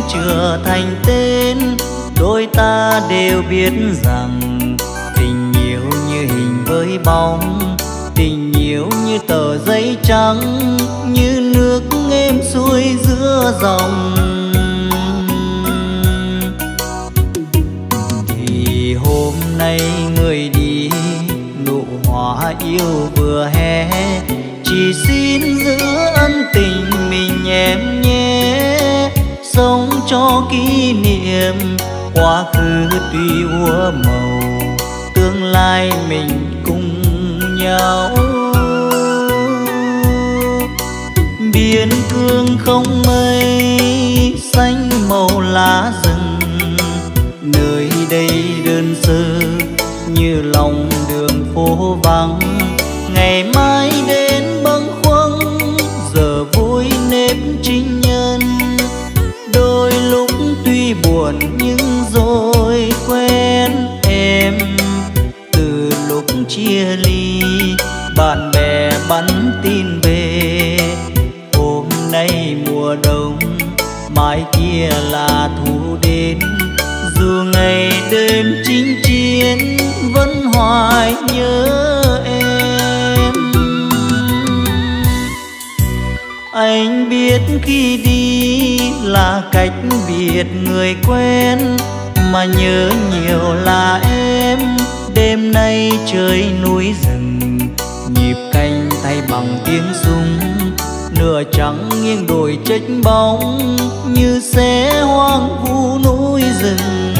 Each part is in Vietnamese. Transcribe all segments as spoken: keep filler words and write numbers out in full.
chưa thành tên, đôi ta đều biết rằng tình yêu như hình với bóng, tình yêu như tờ giấy trắng, như nước êm xuôi giữa dòng. Thì hôm nay người đi, nụ hoa yêu vừa hé, chỉ xin giữ ân tình mình em nhé. Sống cho kỷ niệm, quá khứ tuy úa màu, tương lai mình cùng nhau. Biển cương không mây, xanh màu lá rừng, nơi đây đơn sơ như lòng đường phố vắng. Ngày mai đến bâng khuâng, giờ vui nếp trinh nhân. Đôi lúc tuy buồn nhưng rồi quen em. Từ lúc chia ly, bạn bè bắn tin về. Hôm nay mùa đông, mai kia là thu đến. Dù ngày đêm chinh chiến, vẫn hoài nhớ em. Anh biết khi đi là cách biệt người quen, mà nhớ nhiều là em. Đêm nay trời núi rừng, nhịp canh thay bằng tiếng súng. Nửa trắng nghiêng đồi trách bóng, như xé hoang vu núi rừng.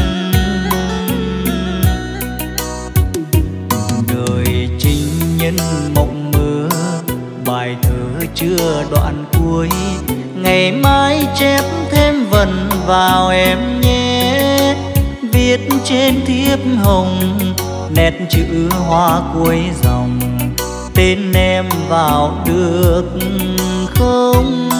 Đời trinh nhân mộng mơ, bài thơ chưa đoạn cuối. Ngày mai chép thêm vần vào em nhé. Viết trên thiếp hồng, nét chữ hoa cuối dòng. Tên em vào được không?